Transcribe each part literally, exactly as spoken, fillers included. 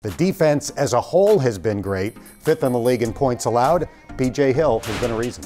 The defense as a whole has been great. Fifth in the league in points allowed. B J Hill has been a reason.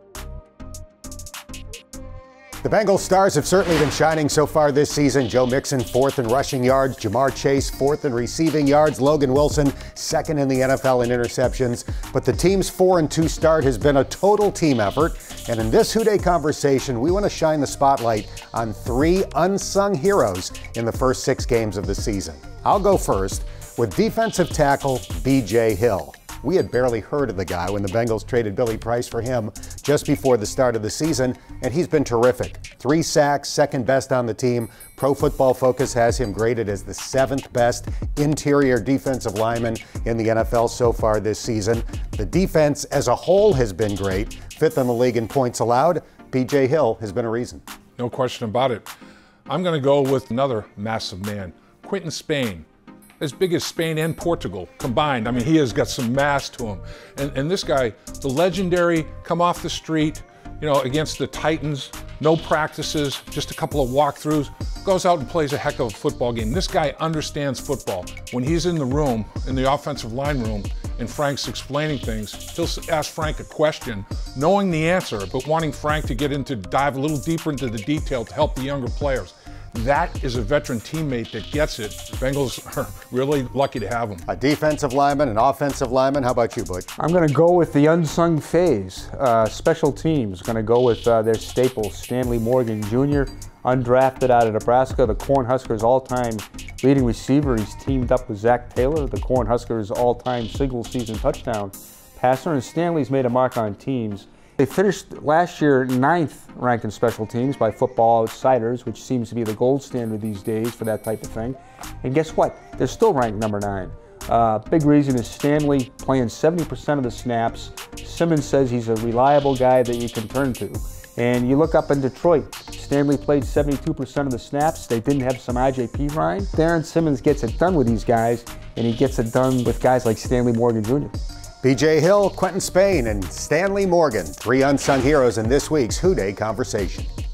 The Bengals stars have certainly been shining so far this season. Joe Mixon, fourth in rushing yards. Jamar Chase, fourth in receiving yards. Logan Wilson, second in the N F L in interceptions. But the team's four and two start has been a total team effort. And in this Who Dey conversation, we want to shine the spotlight on three unsung heroes in the first six games of the season. I'll go first with defensive tackle B J Hill. We had barely heard of the guy when the Bengals traded Billy Price for him just before the start of the season, and he's been terrific. Three sacks, second best on the team. Pro Football Focus has him graded as the seventh best interior defensive lineman in the N F L so far this season. The defense as a whole has been great. Fifth in the league in points allowed. B J Hill has been a reason. No question about it. I'm going to go with another massive man, Quinton Spain. As big as Spain and Portugal combined. I mean, he has got some mass to him. And, and this guy, the legendary, come off the street, you know, against the Titans, no practices, just a couple of walkthroughs, goes out and plays a heck of a football game. This guy understands football. When he's in the room, in the offensive line room, and Frank's explaining things, he'll ask Frank a question, knowing the answer, but wanting Frank to get into, dive a little deeper into the detail to help the younger players. That is a veteran teammate that gets it. The Bengals are really lucky to have him. A defensive lineman, an offensive lineman. How about you, Butch? I'm going to go with the unsung phase. Uh, special teams. Going to go with uh, their staples. Stanley Morgan Junior, undrafted out of Nebraska, the Cornhuskers' all-time leading receiver. He's teamed up with Zach Taylor, the Cornhuskers' all-time single-season touchdown passer. And Stanley's made a mark on teams. They finished last year ninth ranked in special teams by Football Outsiders, which seems to be the gold standard these days for that type of thing. And guess what? They're still ranked number nine. Uh, big reason is Stanley playing seventy percent of the snaps. Simmons says he's a reliable guy that you can turn to. And you look up in Detroit, Stanley played seventy-two percent of the snaps. They didn't have some I J P Ryan. Darren Simmons gets it done with these guys, and he gets it done with guys like Stanley Morgan Junior B J Hill, Quinton Spain, and Stanley Morgan, three unsung heroes in this week's Who Dey conversation.